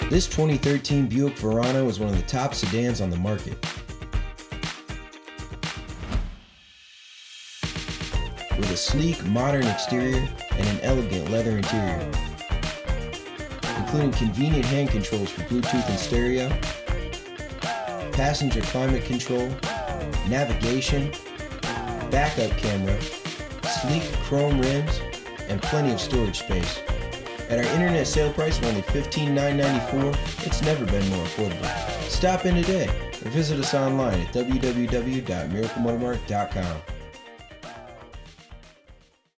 This 2013 Buick Verano is one of the top sedans on the market. With a sleek, modern exterior and an elegant leather interior, including convenient hand controls for Bluetooth and stereo, passenger climate control, navigation, backup camera, sleek chrome rims, and plenty of storage space. At our internet sale price of only $15,994, it's never been more affordable. Stop in today or visit us online at www.miraclemotormart.com.